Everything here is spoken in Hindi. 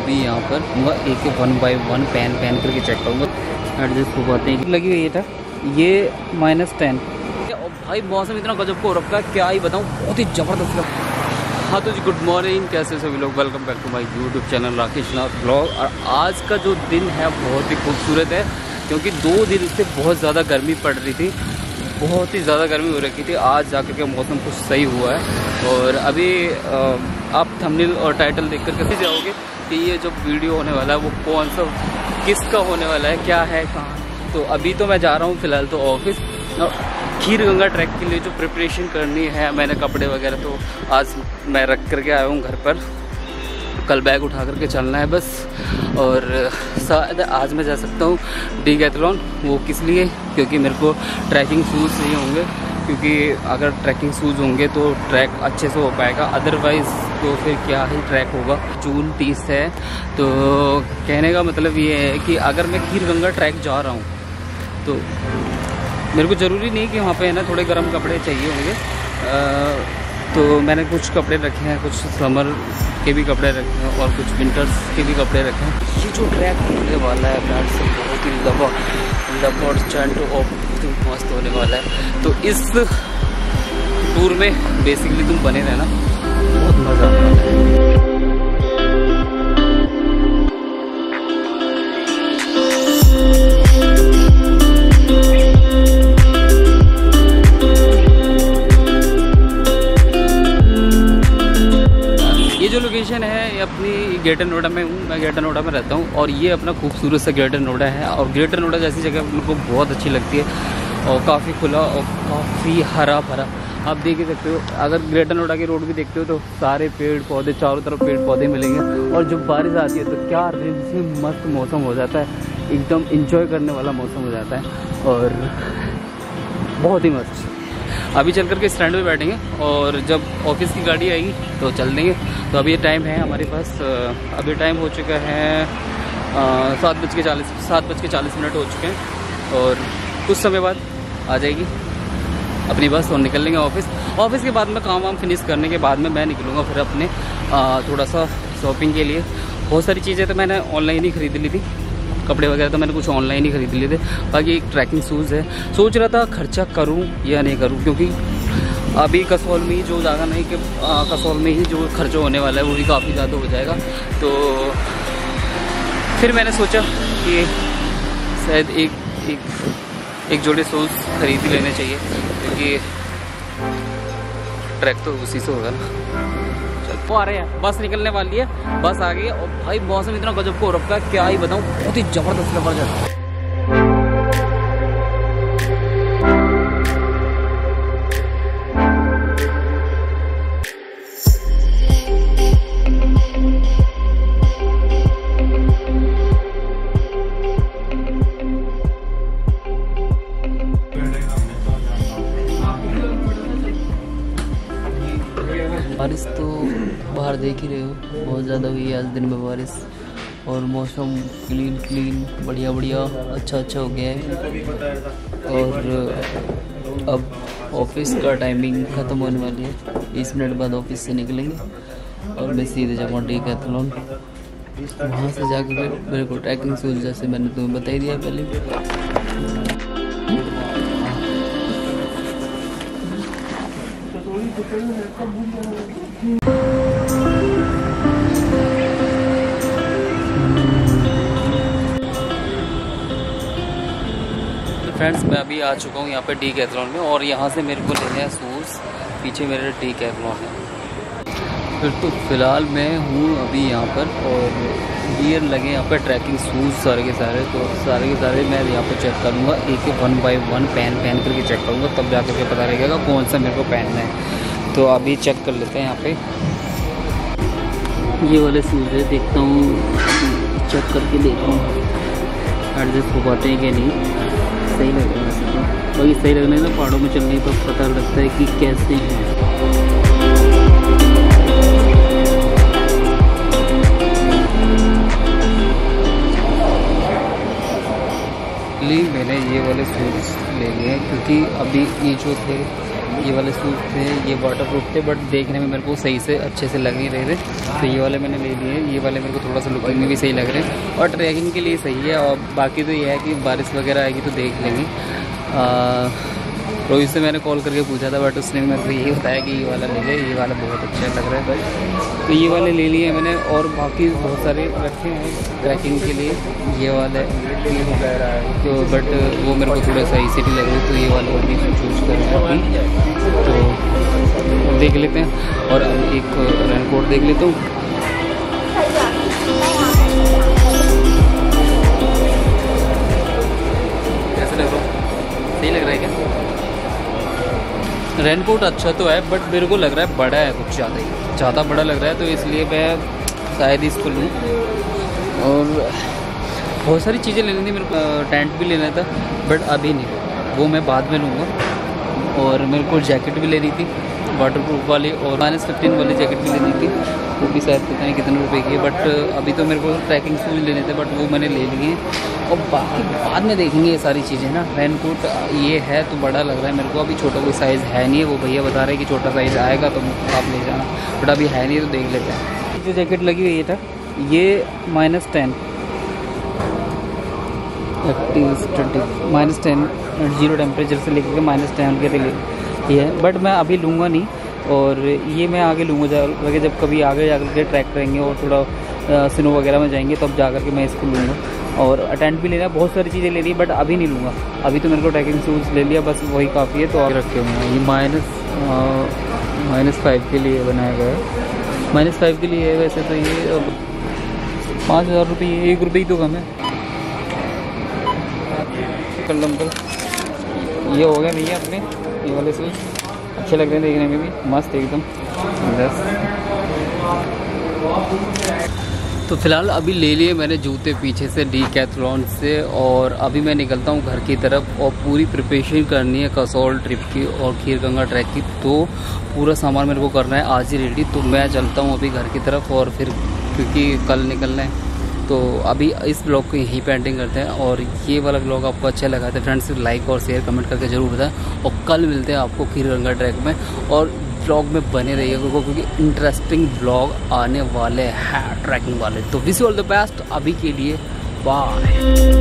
अभी यहाँ पर एक 1 by 1 पहन करके चेक करूँगा। एडजस्ट हो पाते हैं लगी हुई था ये -10। भाई मौसम इतना गजब को हो रखा है, क्या ही बताऊँ, बहुत ही ज़बरदस्त। हाँ तो जी गुड मॉर्निंग, कैसे सभी लोग, welcome back to my YouTube channel Rakesh Nath blog. और आज का जो दिन है बहुत ही खूबसूरत है, क्योंकि 2 दिन से बहुत ज़्यादा गर्मी पड़ रही थी, बहुत ही ज़्यादा गर्मी हो रखी थी। आज जाकर के मौसम कुछ सही हुआ है। और अभी आप थंबनेल और टाइटल देख कर के जाओगे कि ये जो वीडियो होने वाला है वो कौन सा किसका होने वाला है, क्या है, कहाँ। तो अभी तो मैं जा रहा हूँ फ़िलहाल तो ऑफिस, खीर गंगा ट्रैक के लिए जो प्रिपरेशन करनी है, मैंने कपड़े वगैरह तो आज मैं रख करके आया हूँ घर पर। कल बैग उठा करके चलना है बस। और शायद आज मैं जा सकता हूँ डीकैथलॉन। वो किस लिए, क्योंकि मेरे को ट्रैकिंग शूज़ चाहिए होंगे, क्योंकि अगर ट्रैकिंग शूज़ होंगे तो ट्रैक अच्छे से हो पाएगा, अदरवाइज़ तो फिर क्या ही ट्रैक होगा। जून 30 है, तो कहने का मतलब ये है कि अगर मैं खीर गंगा ट्रैक जा रहा हूँ तो मेरे को ज़रूरी नहीं कि वहाँ पे है ना थोड़े गर्म कपड़े चाहिए होंगे। तो मैंने कुछ कपड़े रखे हैं, कुछ समर के भी कपड़े रखे हैं और कुछ विंटर्स के भी कपड़े रखे हैं। ये जो ट्रैक होने वाला है फ्रेंड्स, बहुत ही लंबा और चैंट और बहुत ही मस्त होने वाला है। तो इस टूर में बेसिकली तुम बने रहना, बहुत मज़ा आने वाला है। ये जो लोकेशन है ये अपनी ग्रेटर नोएडा में हूँ, मैं ग्रेटर नोएडा में रहता हूँ। और ये अपना खूबसूरत सा ग्रेटर नोएडा है। और ग्रेटर नोएडा जैसी जगह मेरे को बहुत अच्छी लगती है, और काफ़ी खुला और काफ़ी हरा भरा। आप देख ही सकते हो, अगर ग्रेटर नोएडा के रोड भी देखते हो तो सारे पेड़ पौधे, चारों तरफ पेड़ पौधे मिलेंगे। और जब बारिश आती है तो क्या रिमझिम मस्त मौसम हो जाता है, एकदम इंजॉय करने वाला मौसम हो जाता है और बहुत ही मस्त। अभी चल करके स्टैंड पे बैठेंगे और जब ऑफिस की गाड़ी आएगी तो चल देंगे। तो अभी ये टाइम है हमारे पास, अभी टाइम हो चुका है 7:40 हो चुके हैं। और कुछ समय बाद आ जाएगी अपनी बस और निकल लेंगे ऑफिस के बाद में काम वाम फिनिश करने के बाद में मैं निकलूँगा फिर अपने थोड़ा सा शॉपिंग के लिए। बहुत सारी चीज़ें तो मैंने ऑनलाइन ही खरीद ली थी, कपड़े वगैरह तो मैंने कुछ ऑनलाइन ही खरीद लिए थे। बाकी एक ट्रैकिंग शूज़ है, सोच रहा था खर्चा करूं या नहीं करूं, क्योंकि अभी कसौल में ही जो ज़्यादा नहीं कि कसौल में ही जो खर्चा होने वाला है वो भी काफ़ी ज़्यादा हो जाएगा। तो फिर मैंने सोचा कि शायद एक जोड़े शूज़ खरीद ही लेने चाहिए, क्योंकि ट्रैक तो उसी से होगा ना। वो आ रहे हैं, बस निकलने वाली है, बस आ गई है। और भाई मौसम इतना गजब को हो रखा है, क्या ही बताऊँ, बहुत ही ज़बरदस्त। बारिश तो बाहर देख ही रहे हो, बहुत ज़्यादा हुई है आज दिन में बारिश। और मौसम क्लीन बढ़िया अच्छा हो गया है। और अब ऑफिस का टाइमिंग ख़त्म होने वाली है, 20 मिनट बाद ऑफिस से निकलेंगे और मैं सीधे जाऊँगा डीकैथलॉन। वहाँ से जाकर मेरे को ट्रैकिंग शूज़, जैसे मैंने तुम्हें बता ही दिया पहले। फ्रेंड्स मैं अभी आ चुका हूँ यहाँ पे डीकैथलॉन में, और यहाँ से मेरे को लेने हैं शूज़, पीछे मेरे डीकैथलॉन है। फिर तो फ़िलहाल मैं हूँ अभी यहाँ पर, और गियर लगे यहाँ पर ट्रैकिंग शूज़ सारे के सारे मैं यहाँ पे चेक करूँगा। एक 1 by 1 पहन करके चेक करूँगा, तब जा करके पता लगेगा कौन सा मेरे को पहनना है। तो अभी चेक कर लेते हैं यहाँ पे। ये वाले शूज़ है, देखता हूँ चेक करके देखता हूँ एडजस्ट हो पाते हैं कि नहीं। सही लग रहा है वैसे तो, बाकी सही लगने ना पहाड़ों में चलने पर पता लगता है कि कैसे हैं। मैंने ये वाले शूज़ ले लिए हैं, क्योंकि अभी ये जो थे ये वाले शूज़ थे, ये वाटर प्रूफ थे, बट देखने में मेरे को सही से अच्छे से लग नहीं रहे थे, तो ये वाले मैंने ले लिए। ये वाले मेरे को थोड़ा सा लुकिंग में भी सही लग रहे हैं और ट्रैकिंग के लिए सही है। और बाकी तो ये है कि बारिश वगैरह आएगी तो देख लेंगे। रोहित से मैंने कॉल करके पूछा था, बट उसने मेरे को यही बताया कि ये वाला ले ले, ये वाला बहुत अच्छा लग रहा है भाई, तो ये वाले ले लिए मैंने। और बाकी बहुत सारे रखे हैं ट्रैकिंग के लिए, ये वाले तो बट वो मेरे को थोड़ा सा इसी लग रही है, तो ये वाले अभी चूज़ करेंगे तो देख लेते हैं। और एक रेनकोट देख लेता हूँ। कैसा लग रहा है? सही लग रहा है क्या? रेनकोट अच्छा तो है, बट मेरे को लग रहा है बड़ा है, कुछ ज़्यादा बड़ा लग रहा है, तो इसलिए मैं शायद इसको लूँ। और बहुत सारी चीज़ें लेनी थी मेरे को, टेंट भी लेना था, बट अभी नहीं, वो मैं बाद में लूँगा। और मेरे को जैकेट भी लेनी थी वाटर प्रूफ वाली, और -15 वाली जैकेट भी लेनी थी, वो भी शायद पता नहीं कितने रुपए की है। बट अभी तो मेरे को ट्रैकिंग शूज़ लेने थे, बट वो मैंने ले लिए हैं। और बाकी बाद में देखेंगे ये सारी चीज़ें ना। रेनकोट ये है तो बड़ा लग रहा है मेरे को, अभी छोटा कोई साइज़ है नहीं है, वो भैया बता रहे हैं कि छोटा साइज़ आएगा तो आप ले जाना, बट अभी है नहीं, तो देख लेते हैं। जो जैकेट लगी हुई है ये -10 -10 जीरो टेम्परेचर से लेकर -10 के लिए ये है, बट मैं अभी लूँगा नहीं। और ये मैं आगे लूँगा जाकर, जब कभी आगे जाकर के ट्रैक करेंगे और थोड़ा स्नो वगैरह में जाएंगे तब जा कर के मैं इसको लूँगा। और टेंट भी लेना, बहुत सारी चीज़ें लेनी, बट अभी नहीं लूँगा। अभी तो मेरे को ट्रैकिंग शूज़ ले लिया, बस वही काफ़ी है। तो आगे रखे हुए हैं, ये -5 के लिए बनाया गया है, -5 के लिए है। वैसे तो ये 5000 रुपये, 1 रुपये ही तो कम है। ये हो गया भैया अपने ये वाले शूज़, अच्छे लग रहे हैं देखने में भी, मस्त एकदम बस। तो फिलहाल अभी ले लिए मैंने जूते पीछे से डीकैथलॉन से, और अभी मैं निकलता हूँ घर की तरफ। और पूरी प्रिपरेशन करनी है कसौल ट्रिप की और खीरगंगा ट्रैक की, तो पूरा सामान मेरे को करना है आज ही रेडी। तो मैं चलता हूँ अभी घर की तरफ, और फिर क्योंकि कल निकलना है, तो अभी इस ब्लॉग को यहीं पे एंडिंग करते हैं। और ये वाला ब्लॉग आपको अच्छा लगा तो फ्रेंड्स लाइक और शेयर कमेंट करके जरूर बताएं। और कल मिलते हैं आपको खीरगंगा ट्रैक में, और ब्लॉग में बने रहिएगा क्योंकि इंटरेस्टिंग ब्लॉग आने वाले हैं ट्रैकिंग वाले। तो wish you all the best, अभी के लिए बाय।